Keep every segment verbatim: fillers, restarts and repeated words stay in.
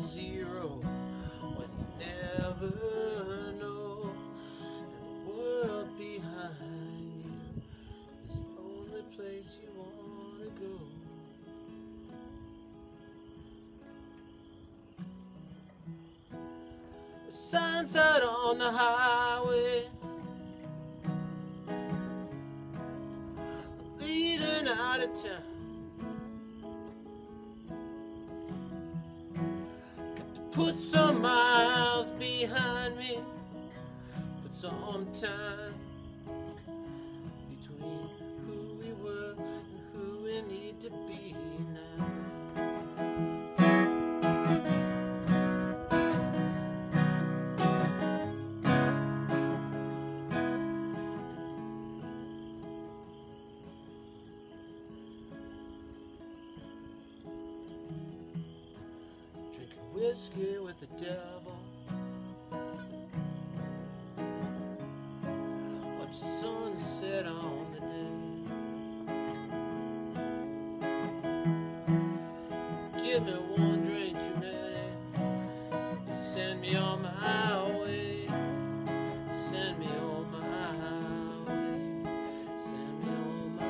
zero when you never know that the world behind you is the only place you want to go. The signs out on the highway leading out of town. Put some miles behind me, put some time between who we were and who we need to be now. Whiskey with the devil, watch the sunset on the day. Give me one drink too many, you send me on my way. Send me on my way. Send me on my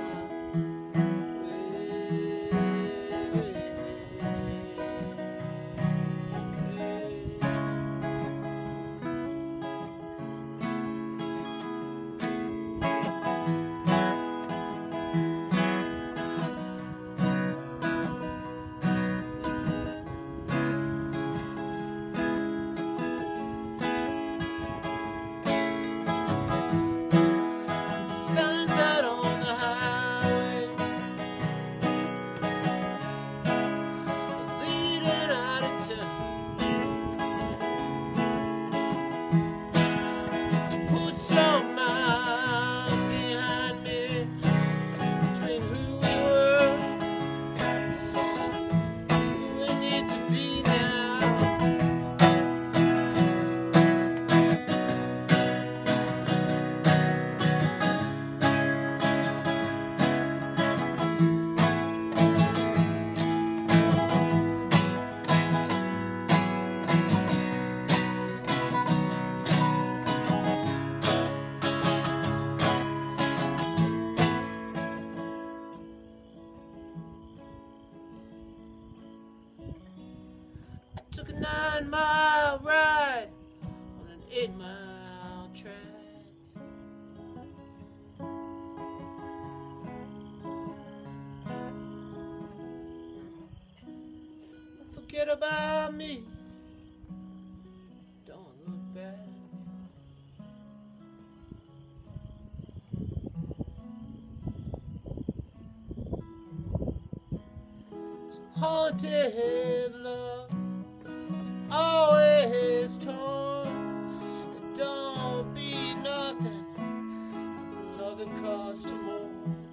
took a nine mile ride on an eight mile track. Don't forget about me, don't look back. It's haunted love, always torn. It don't be nothing, another cause to mourn.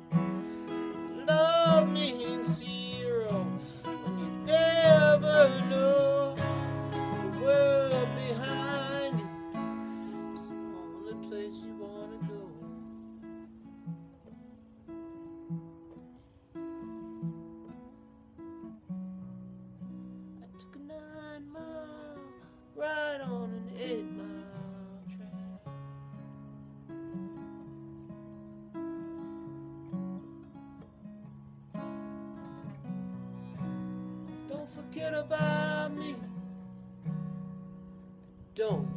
Love means zero when you never know the world behind you is the only place you want to go. I took a nine mile ride on an eight mile track. Don't forget about me, don't